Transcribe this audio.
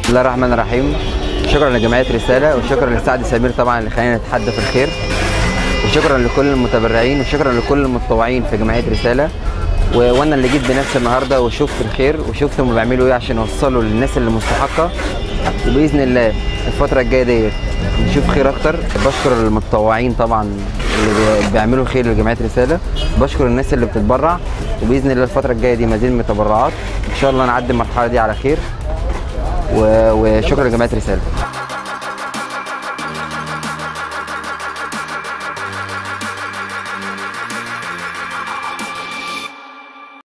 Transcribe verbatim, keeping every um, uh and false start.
بسم الله الرحمن الرحيم. شكرا لجمعية رسالة، وشكرا لسعد سمير طبعا اللي خلينا نتحدى في الخير، وشكرا لكل المتبرعين، وشكرا لكل المتطوعين في جمعية رسالة. و... وانا اللي جيت بنفسي النهارده وشفت الخير وشفت هم بيعملوا ايه عشان يوصلوا للناس اللي مستحقة، وباذن الله الفترة الجاية ديت نشوف خير اكتر. بشكر المتطوعين طبعا اللي بيعملوا خير لجمعية رسالة، بشكر الناس اللي بتتبرع، وباذن الله الفترة الجاية دي مزيد من التبرعات ان شاء الله نعدي المرحلة دي على خير. وشكرا لجمعية رسالة.